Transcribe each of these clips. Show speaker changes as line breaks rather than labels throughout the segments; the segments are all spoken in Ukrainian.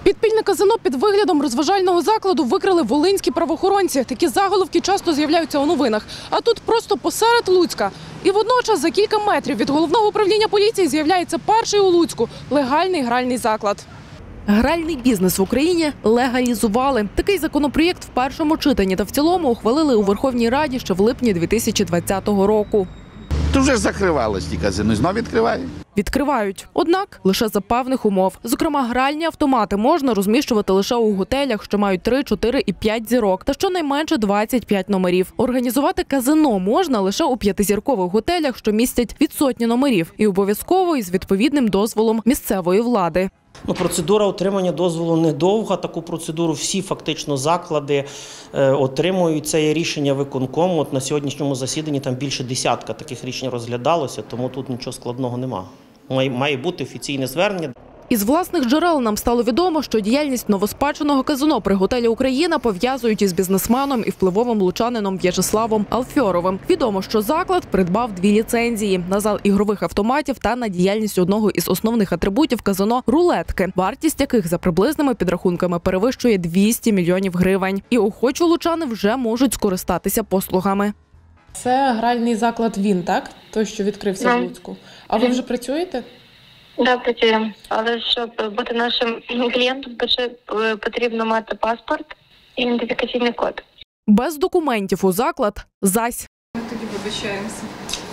Підпільне казино під виглядом розважального закладу викрили волинські правоохоронці. Такі заголовки часто з'являються у новинах. А тут просто посеред Луцька. І водночас за кілька метрів від головного управління поліції з'являється перший у Луцьку – легальний гральний заклад. Гральний бізнес в Україні легалізували. Такий законопроєкт в першому читанні та в цілому ухвалили у Верховній Раді ще в липні 2020 року.
Тут вже закривалось ті казино, знову відкривають.
Відкривають. Однак лише за певних умов. Зокрема, гральні автомати можна розміщувати лише у готелях, що мають 3, 4 і 5 зірок, та щонайменше 25 номерів. Організувати казино можна лише у 5-зіркових готелях, що містять від сотні номерів. І обов'язково із відповідним дозволом місцевої влади.
Процедура отримання дозволу недовга. Таку процедуру всі фактично заклади отримують. Це є рішення виконкому. От на сьогоднішньому засіданні там більше десятка таких рішень розглядалося, тому тут нічого складного нема. Має бути офіційне звернення.
Із власних джерел нам стало відомо, що діяльність новоспеченого казино при готелі «Україна» пов'язують із бізнесменом і впливовим лучанином В'ячеславом Алфьоровим. Відомо, що заклад придбав 2 ліцензії – на зал ігрових автоматів та на діяльність одного із основних атрибутів казино – рулетки, вартість яких за приблизними підрахунками перевищує 200 мільйонів гривень. І охочі лучани вже можуть скористатися послугами. Це гральний заклад «Він», так? Той, що відкрився в Луцьку. А ви вже працюєте?
Так, працюємо. Але щоб бути нашим клієнтом, потрібно мати паспорт і ідентифікаційний код.
Без документів у заклад – зась.
Ми тоді вибачаємося.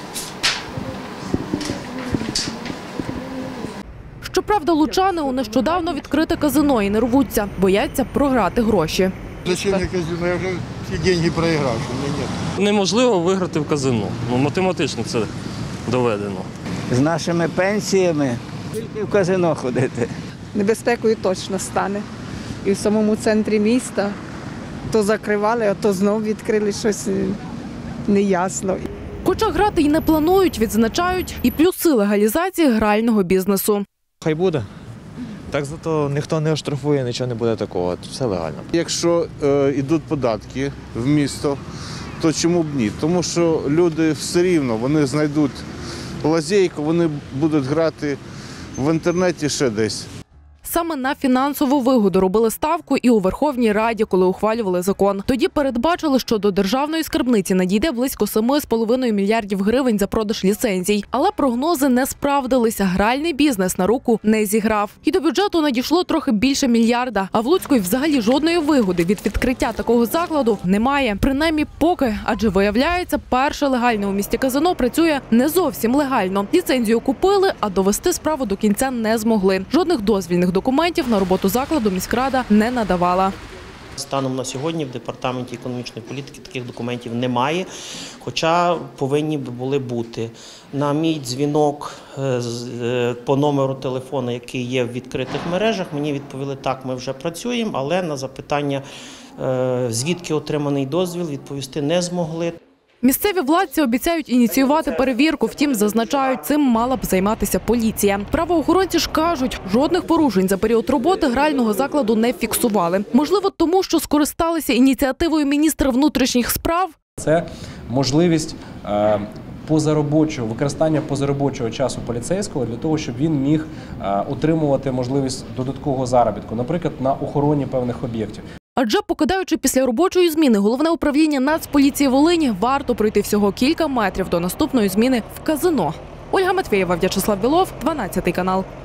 Щоправда, лучани у нещодавно відкрите казино і не рвуться, бояться програти гроші.
Зачем мне казино? Я вже ці деньги проіграв, що в мене нет.
Неможливо виграти в казино. Математично це доведено.
З нашими пенсіями тільки в казино ходити.
Небезпекою точно стане. І в самому центрі міста то закривали, а то знов відкрили, щось неясно.
Хоча грати й не планують, відзначають і плюси легалізації грального бізнесу.
Хай буде. Так зато ніхто не оштрафує, нічого не буде такого, все легально.
Якщо йдуть податки в місто, то чому б ні? Тому що люди все рівно, вони знайдуть лазейку, вони будуть грати в інтернеті ще десь.
Саме на фінансову вигоду робили ставку і у Верховній Раді, коли ухвалювали закон. Тоді передбачили, що до державної скарбниці надійде близько 7,5 мільярдів гривень за продаж ліцензій. Але прогнози не справдилися. Гральний бізнес на руку не зіграв. І до бюджету надійшло трохи більше мільярда. А в Луцьку й взагалі жодної вигоди від відкриття такого закладу немає. Принаймні поки. Адже виявляється, перше легальне у місті казино працює не зовсім легально. Ліцензію купили, а довести справу до кінця не змогли. Жодних дозвільних документів на роботу закладу міськрада не надавала.
Станом на сьогодні в Департаменті економічної політики таких документів немає, хоча повинні б були бути. На мій дзвінок по номеру телефону, який є в відкритих мережах, мені відповіли, так, ми вже працюємо, але на запитання, звідки отриманий дозвіл, відповісти не змогли.
Місцеві владці обіцяють ініціювати перевірку, втім, зазначають, цим мала б займатися поліція. Правоохоронці ж кажуть, жодних порушень за період роботи грального закладу не фіксували. Можливо, тому що скористалися ініціативою міністра внутрішніх справ?
Це можливість використання позаробочого часу поліцейського для того, щоб він міг отримувати можливість додаткового заробітку, наприклад, на охороні певних об'єктів.
Адже, покидаючи після робочої зміни Головне управління Нацполіції Волині, варто пройти всього кілька метрів до наступної зміни в казино. Ольга Матвєєва, В'ячеслав Білов, 12 канал.